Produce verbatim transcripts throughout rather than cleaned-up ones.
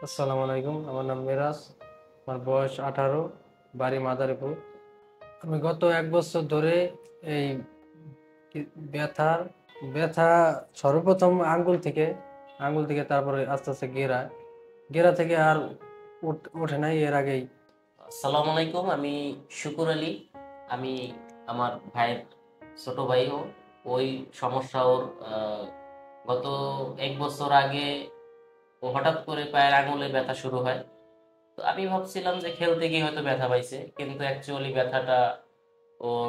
আসসালামু আলাইকুম। আমার নাম মিরাজ। আমার বয়স আঠারো, বাড়ি মাদারীপুর। আমি গত এক বছর ধরে এই কি- ব্যথার ব্যথা সর্বপ্রথম আঙ্গুল থেকে আঙ্গুল থেকে তারপরে আস্তে আস্তে গেরা গেরা থেকে আর উঠ- ওঠে নাই এর আগেই। আসসালামু আলাইকুম। আমি শুকুর আলী। আমি আমার ভাইয়ের ছোট ভাইও ওই সমস্যা ওর আহ, গত এক বছর আগে ও হঠাৎ করে পায়ের আঙুলে ব্যথা শুরু হয়। তো আমি ভাবছিলাম যে খেলতে গিয়ে হয়তো ব্যথা পাইছে, কিন্তু অ্যাকচুয়ালি ব্যথাটা ওর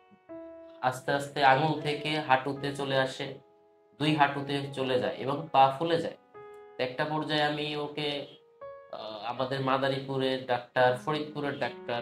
আস্তে আস্তে আঙুল থেকে হাঁটুতে চলে আসে, দুই হাঁটুতে চলে যায় এবং পা ফুলে যায়। তো একটা পর্যায়ে আমি ওকে আহ, আমাদের মাদারীপুরের ডাক্তার, ফরিদপুরের ডাক্তার,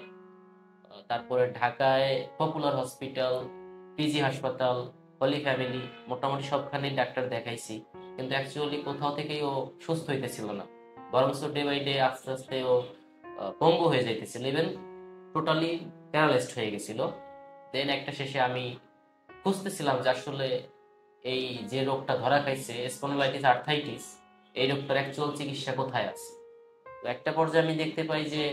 তারপরে ঢাকায় পপুলার হসপিটাল, পিজি হাসপাতাল, হলি ফ্যামিলি, মোটামুটি সবখানে ডাক্তার দেখাইছি, কিন্তু অ্যাকচুয়ালি কোথাও থেকেই ও সুস্থ হইতেছিল না। বরং ডে বাই ডে আস্তে আস্তে ও আহ, পঙ্গু হয়ে যাইতেছিল, ইভেন টোটালি প্যারালাইজড হয়ে গেছিল। দেন একটা শেষে আমি খুঁজতেছিলাম যে আসলে এই যে রোগটা ধরা খাইছে, স্পন্ডলাইটিস আর্থাইটিস, এই রোগটার অ্যাকচুয়াল চিকিৎসা কোথায় আছে। তো একটা পর্যায়ে আমি দেখতে পাই যে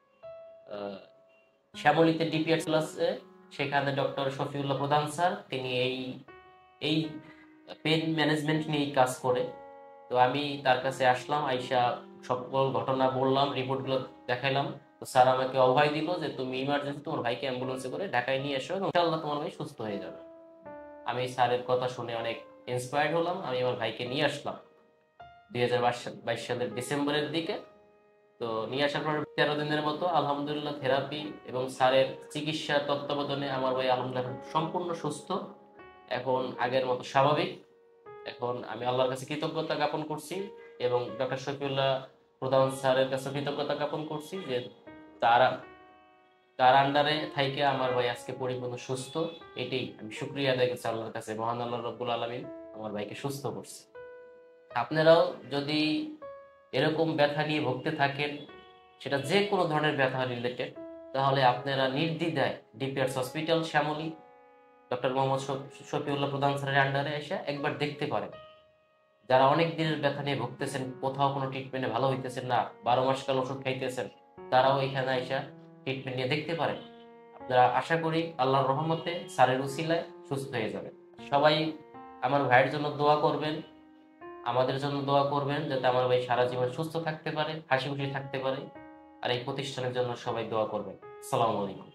আহ, শ্যামলীতে ডিপিআরসি আছে, সেখানে ডক্টর শফিউল্লাহ প্রধান স্যার, তিনি এই এই পেন ম্যানেজমেন্ট নিয়ে কাজ করে। তো আমি তার কাছে আসলাম, আইসা সকল ঘটনা বললাম, রিপোর্টগুলো দেখাইলাম। তো স্যার আমাকে অভয় দিল যে তুমি ইমার্জেন্সি তোমার ভাইকে অ্যাম্বুলেন্সে করে ঢাকায় নিয়ে এসো এবং ইনশাআল্লাহ তোমার ভাই সুস্থ হয়ে যাবে। আমি স্যারের কথা শুনে অনেক ইন্সপায়ার্ড হলাম। আমি আমার ভাইকে নিয়ে আসলাম দুই হাজার বাইশ সালের ডিসেম্বরের দিকে। তো নিয়ে আসার পর তেরো দিনের মতো আলহামদুলিল্লাহ থেরাপি এবং স্যারের চিকিৎসা তত্ত্বাবধানে আমার ভাই আলহামদুলিল্লাহ সম্পূর্ণ সুস্থ, এখন আগের মতো স্বাভাবিক। এখন আমি আল্লাহর কাছে কৃতজ্ঞতা জ্ঞাপন করছি এবং ডক্টর শফিউল্লাহ প্রধান স্যারের কাছে কৃতজ্ঞতা জ্ঞাপন করছি যে তারা তার আন্ডারে থাইকে আমার ভাই আজকে পরিপূর্ণ সুস্থ। এটাই আমি শুকরিয়া আদায় করছি আল্লাহর কাছে, মহান আল্লাহ রব্বুল আলামিন আমার ভাইকে সুস্থ করছে। আপনারাও যদি এরকম ব্যথা নিয়ে ভুগতে থাকেন, সেটা যে কোনো ধরনের ব্যথা রিলেটেড, তাহলে আপনারা নির্দ্বিধায় DPRS hospital Shyamoli, doctor Mohammad Shafiullah Pradhan স্যারের আন্ডারে এসে একবার দেখতে পারেন। যারা অনেক দিনের ব্যথা নিয়ে ভুগতেছেন, কোথাও কোনো ট্রিটমেন্টে ভালো হইতেছেন না, বারো মাস কাল ওষুধ খাইতেছেন, তারাও এখানে এসে ট্রিটমেন্ট নিয়ে দেখতে পারেন। আপনারা আশা করি আল্লাহর রহমতে স্যারের উসিলায় সুস্থ হয়ে যাবেন। সবাই আমার ভাইয়ের জন্য দোয়া করবেন, আমাদের জন্য দোয়া করবেন, যাতে আমার ভাই সারা জীবন সুস্থ থাকতে পারে, হাসি খুশি থাকতে পারে। আর এই প্রতিষ্ঠানের জন্য সবাই দোয়া করবেন। আসসালামু আলাইকুম।